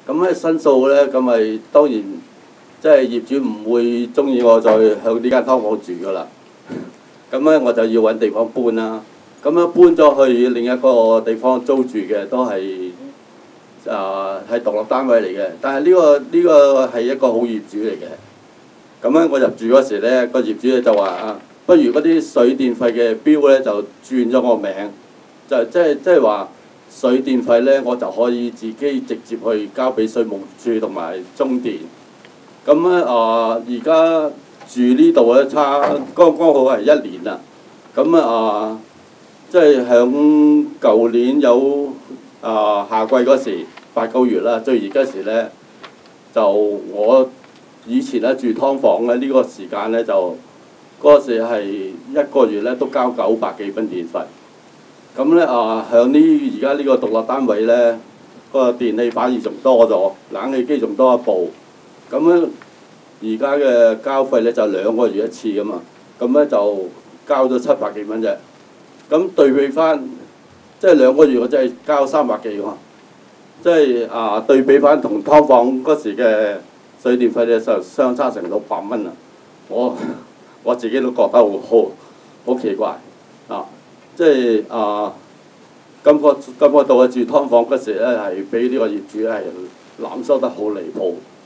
咁咧申訴咧，咁咪當然即係業主唔會中意我再向呢間劏房住噶啦。咁咧我就要揾地方搬啦。咁樣搬咗去另一個地方租住嘅，都係係獨立單位嚟嘅。但係呢個係一個好業主嚟嘅。咁咧我入住嗰時咧，個業主咧就話不如嗰啲水電費嘅標咧就轉咗我名，就即係話水電費咧我就可以自己直接去交俾稅務處同埋中電。咁咧而家住呢度咧剛剛好係1年啦。咁即係響舊年有夏季嗰時8、9月啦，最熱嗰時咧，就我以前咧住劏房咧，呢個時間咧就嗰時係1個月咧都交900幾蚊電費。咁咧響而家呢個獨立單位咧，個電器反而仲多咗，冷氣機仲多一部。咁咧而家嘅交費咧就2個月一次㗎嘛，咁咧就交咗700幾蚊啫。咁對比翻，即係2個月我真係交300幾喎，即係對比翻同劏房嗰時嘅水電費咧就相差成600蚊啊！我自己都覺得好奇怪即係感覺到住劏房嗰時咧係俾呢個業主係濫收得好離譜。